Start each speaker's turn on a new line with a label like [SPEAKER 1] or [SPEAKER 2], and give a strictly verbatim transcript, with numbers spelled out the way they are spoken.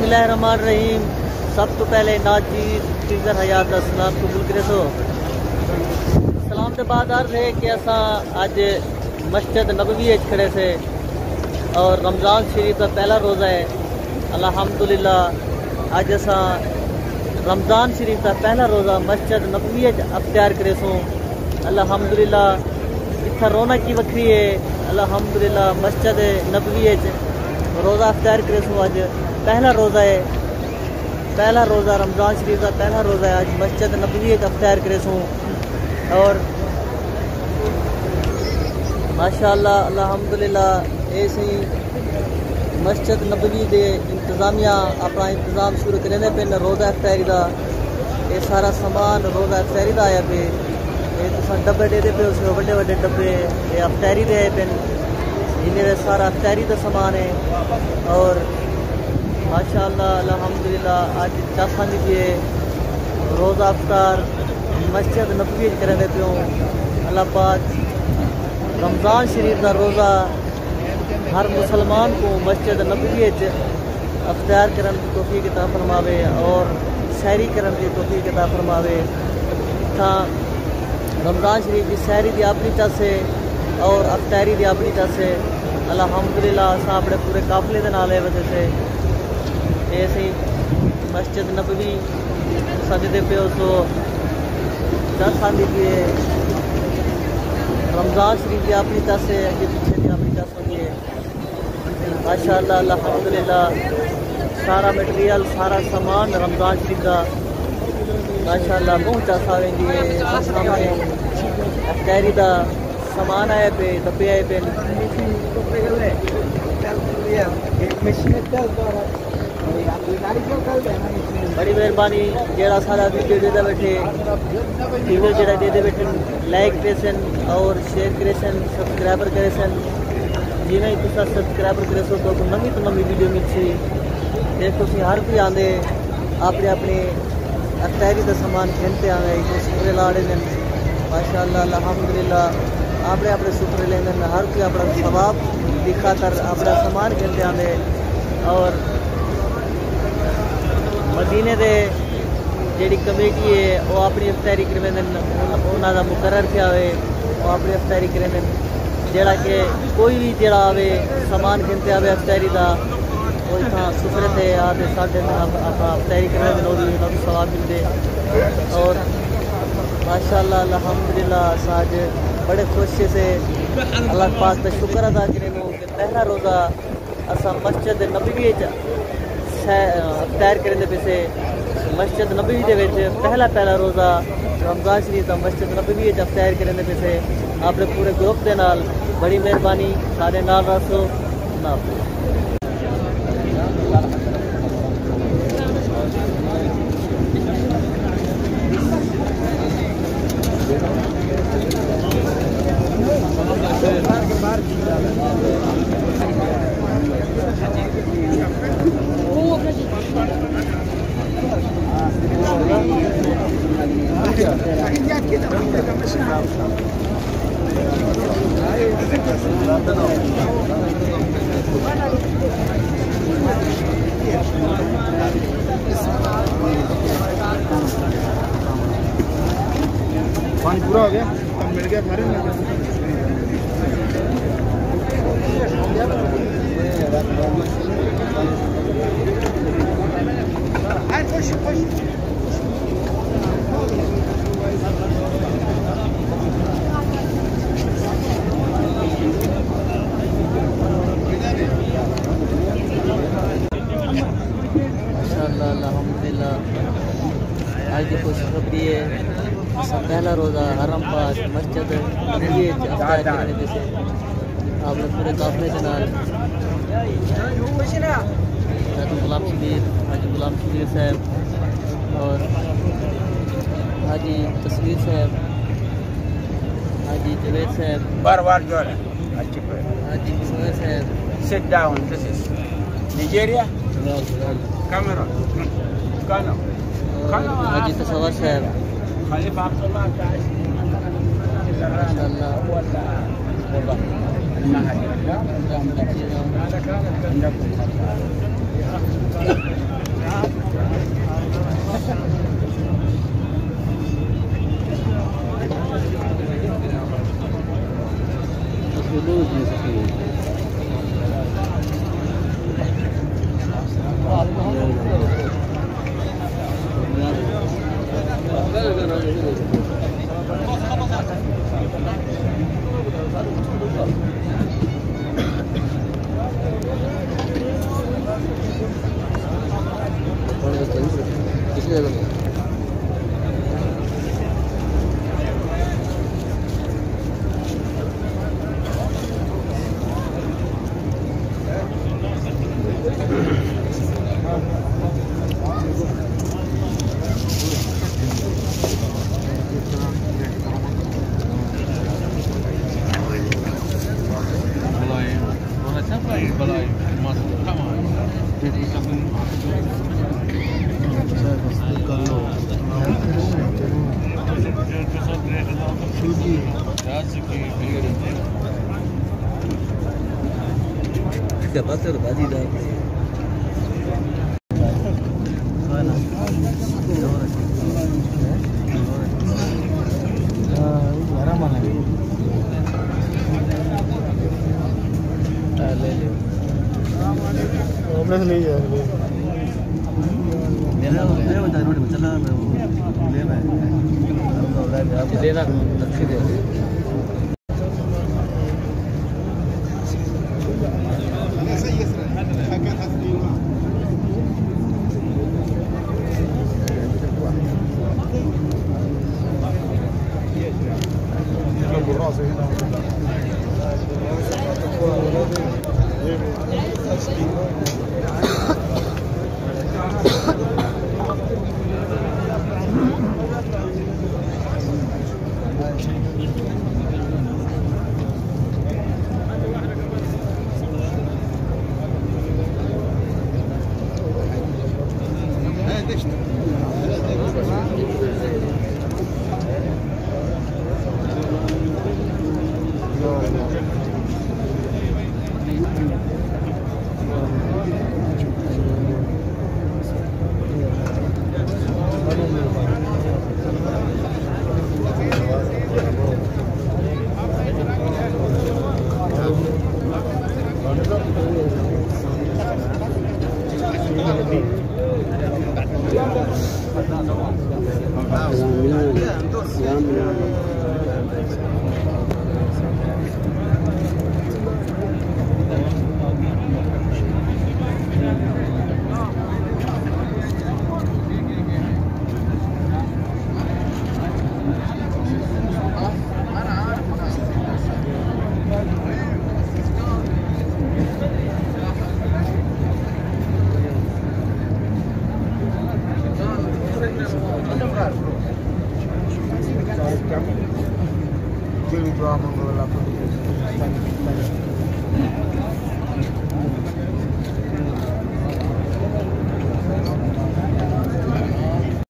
[SPEAKER 1] बिस्मिल्लाहिर्रहमानिर्रहीम। सब तो पहले नाचीज टीजर हयात सलाम कबूल करे। सो सलाम के बाद अर्ज है कि असा अज मस्जिद नबवी खड़े से और रमज़ान शरीफ का पहला रोज़ा है। अल्हम्दुलिल्लाह अज असा रमज़ान शरीफ का पहला रोज़ा मस्जिद नबवी अख्तियार करे सो। अल्हम्दुलिल्लाह इतना रौनक की वक्री है। अल्हम्दुलिल्लाह मस्जिद नबवी रोज़ा अख्तियार करे सो। अज पहला रोज़ा है, पहला रोज़ा रमज़ान शरीफ का पहला रोज़ा है। आज मस्जिद नबवी अख्तियार करे सो और माशाअल्लाह अल्हम्दुलिल्लाह ऐसे ही मस्जिद नबवी के इंतजामिया अपना इंतजाम शुरू करेंगे पे रोज़ा अख्तियारी का। ये सारा समान रोज़ा अख्तियारी का आया पे। ये तो डब्बे देते पे उसमें बड़े बड़े डब्बे ये अख्तियारी के आए पे। इन्हें सारा अख्तियारी का सामान है और माशाअल्लाह अल्हम्दुलिल्लाह आज चासा दीजिए रोज़ा अफ्तार मस्जिद नबवी करेंगे पे। अल्लाह पाक रमज़ान शरीफ का रोज़ा हर मुसलमान को मस्जिद नबवी अख्तियार करने की तौफीक अता फरमावे और सैरी करने की तौफीक अता फरमावे। था रमज़ान शरीफ की सैरी की अपनी चस है और अख्तियारी की अपनी चस है। अल्हम्दुलिल्लाह अस अपने पूरे काफिले के नाल वजह से ऐसे मस्जिद नबवी सजदे पे सो दस आंदी की रमज़ान शरीफ की अपनी चस है, अगे पीछे की अपनी चस होती है। माशाअल्लाह अल्हम्दुलिल्लाह सारा मटेरियल सारा सामान रमज़ान शरीफ का माशाअल्लाह बहुत चस आवेंगी है। सामने अख्तियारी का सामान आए पे डब्बे आए पे। बड़ी मेहरबानी जरा सारा वीडियो देते बैठे वीडियो जरा देते बैठे लाइक करेसन और शेयर करेसन सब्सक्राइबर करेसन। जिमें ही तुसा सब्सक्राइबर करे सो तो नवी तो नवी वीडियो मिलसी। देखो सी हर कोई आंदे अपने अपने अख्तियारी का सामान खेलते आए सुपरे ला रहे हैं। माशाअल्लाह अल्हम्दुलिल्लाह अपने अपने सुपरे लेंगे हर कोई अपना सवाब दिखा कर अपना सामान खेलते आए और मदीने दे जी कमेटी है वो अपनी अख्तियारी करें उन्होंने मुकर्रर किया हुए वो अपनी अख्तियारी करें। जड़ा कि कोई भी जड़ा आवे सामान खिलते आवे अख्तियारी का वो इतना सुपरे थे आते साढ़े अख्तियारी करें भी सवाब मिलते। और माशाअल्लाह अल्हम्दुलिल्लाह साज बड़े खुशी से अल्लाह पाक का शुक्र अदा करें कि पहला रोज़ा असा मस्जिद नबवी अख्तियार करें पे। मस्जिद नबवी के पहला पहला रोज़ा रमज़ान शरीफ का मस्जिद नबवी अख्तियार करें पे अपने पूरे ग्रुप के नाल बड़ी मेहरबानी सारे नाल रसो ना।
[SPEAKER 2] पानी पूरा हो गया तब मिल गया खाने में।
[SPEAKER 1] माशाअल्लाह अल्हम्दुलिल्लाह आज की खुशखबरी है पहला रोज़ा हरम पाक मस्जिद नबवी अख्तियार करने से आपने पूरे काफिले के नाल हाजी गुलाम शबीर हाजी गुलाम शबीर साहब और हाजी तस्वीर साहब हाजी जवेद साहब
[SPEAKER 2] बार बार जो है
[SPEAKER 1] हाजी मुसवर साहब।
[SPEAKER 2] Sit down. This is Nigeria. Camera. Kano. Kano.
[SPEAKER 1] हाजी तसव्वुर साहब
[SPEAKER 2] Khalifa Abdullah माशाअल्लाह।
[SPEAKER 1] جگہ क्या बात है बाजी दा मेरा मेरा बता रोटी चला मैं लेना है लेना अच्छी दे
[SPEAKER 2] Drama,